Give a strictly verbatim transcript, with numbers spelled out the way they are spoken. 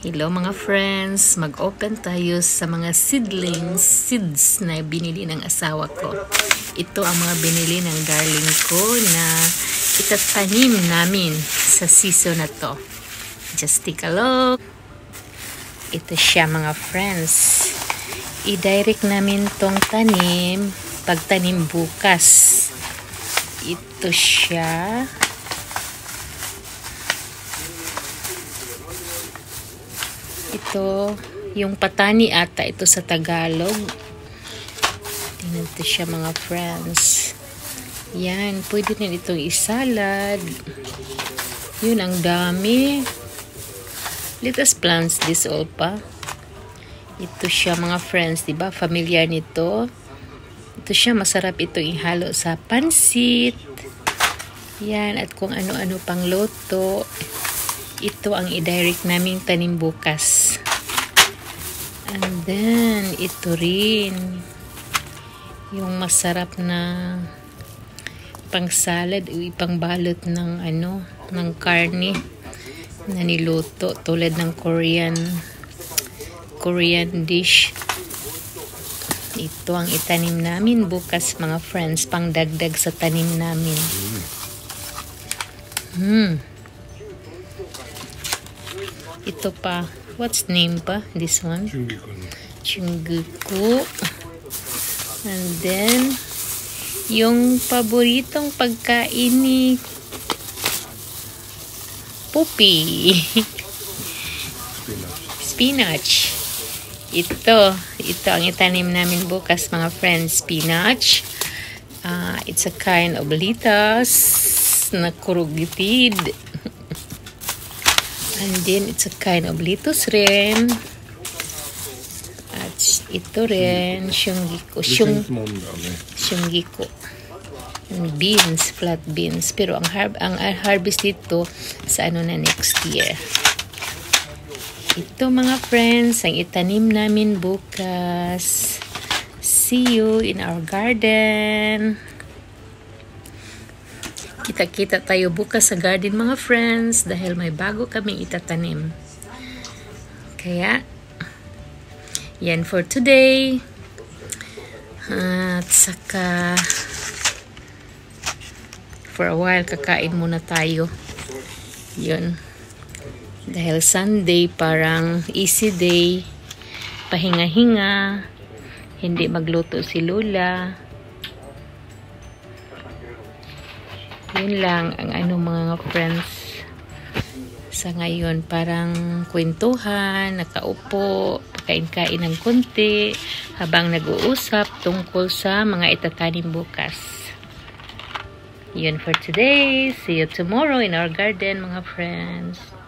Hello mga friends, mag-open tayo sa mga seedlings, seeds na binili ng asawa ko. Ito ang mga binili ng darling ko na itatanim namin sa season na to. Just take a look. Ito siya mga friends. I-direct namin tong tanim pagtanim bukas. Ito siya. Ito, yung patani ata ito sa Tagalog. Tingnan ito siya mga friends. Yan, pwede din itong isalad. Yun, ang dami. Let us plant this all pa. Ito siya mga friends, diba? Familiar nito. Ito siya, masarap ito ihalo sa pansit. Yan, at kung ano-ano pang loto. Ito ang i-direct naming tanim bukas. And then, ito rin. Yung masarap na pang salad, ipang balot ng ano, ng karne na niluto tulad ng Korean Korean dish. Ito ang itanim namin bukas mga friends, pang dagdag sa tanim namin. Hmm. Ito pa. What's name pa? This one? Chunggiku. And then, yung paboritong pagkain ni Puppy. Spinach. Ito. Ito ang itanim namin bukas mga friends. Spinach. Uh, it's a kind of lettuce na kurugitid. And then, it's a kind of lettuce rin. At ito rin, shunggiko. Shung, shunggiko. And beans, flat beans. Pero ang, harb, ang harvest dito sa ano na next year. Ito mga friends, ang itanim namin bukas. See you in our garden. Kita-kita tayo bukas sa garden mga friends dahil may bago kaming itatanim. Kaya, yan for today. At saka, for a while, kakain muna tayo. Yun. Dahil Sunday, parang easy day. Pahinga-hinga. Hindi magluto si Lola. Yun lang ang ano mga friends sa ngayon, parang kwentuhan, nakaupo, pakain-kain ng konti habang nag-uusap tungkol sa mga itatanim bukas. Yun for today. See you tomorrow in our garden mga friends.